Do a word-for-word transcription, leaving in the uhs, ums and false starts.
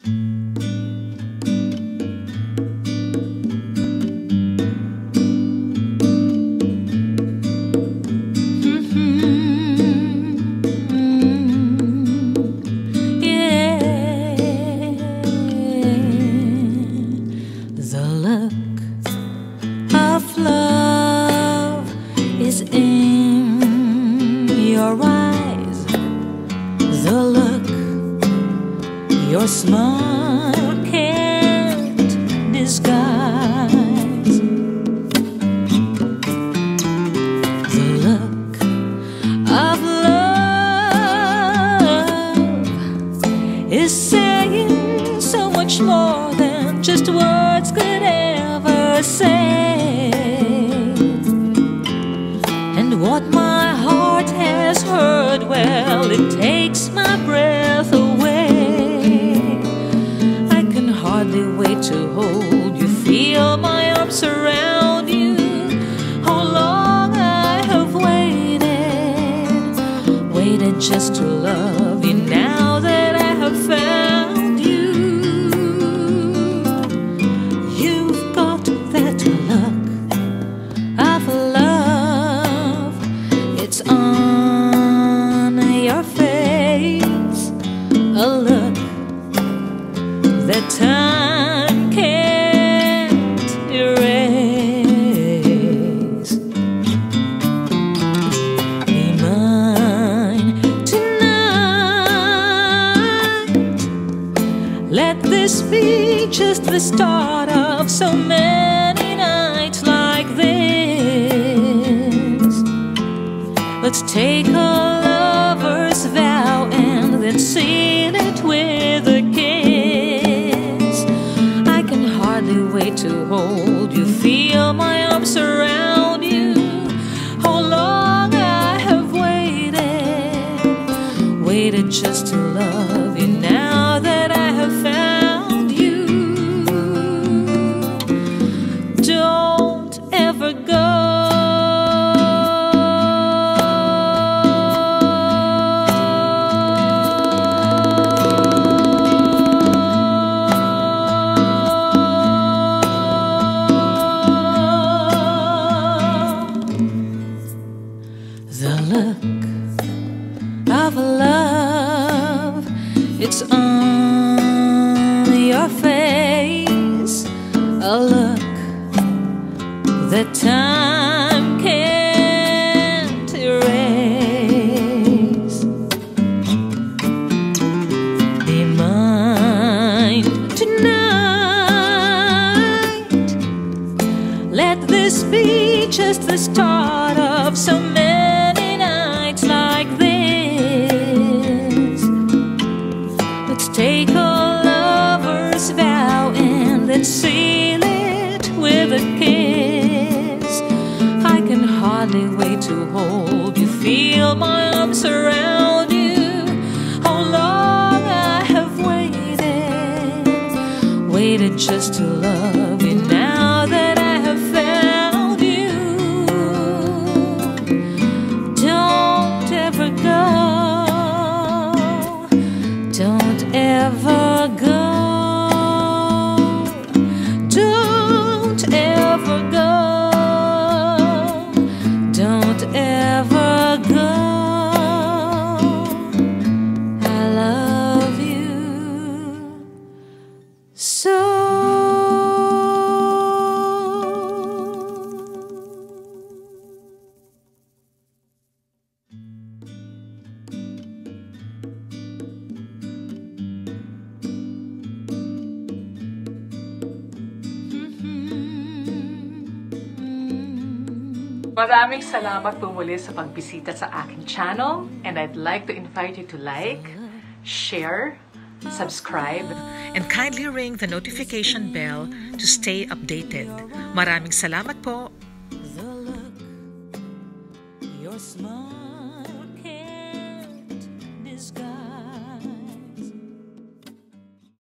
Your smile can't disguise the look of love is saying so much more than just words could ever say. And what my heart has heard, well, it takes my breath away. Hardly wait to hold you, feel my arms around you. How long I have waited, waited just to love you. Now that I have found you, you've got that look of love. It's on your face, a look that time can't erase. Be mine tonight. Let this be just the start of so many nights like this. Let's take a lover's vow and then seal it with a kiss. Wait to hold you, feel my arms around you. How long I have waited, waited just to love you. Now that I have found you, don't ever go. The look of love, it's on your face, a look that time can't erase. Be mine tonight. Let this be just the start of so many like this. Let's take a lover's vow and then seal it with a kiss. I can hardly wait to hold you, feel my arms around you. How long I have waited, waited just to love you. Now that I have found you, don't ever go, don't ever go, don't ever go, don't ever go. I love you so. Maraming salamat po muli sa pagbisita sa aking channel, and I'd like to invite you to like, share, subscribe, and kindly ring the notification bell to stay updated. Maraming salamat po! The look, your smile.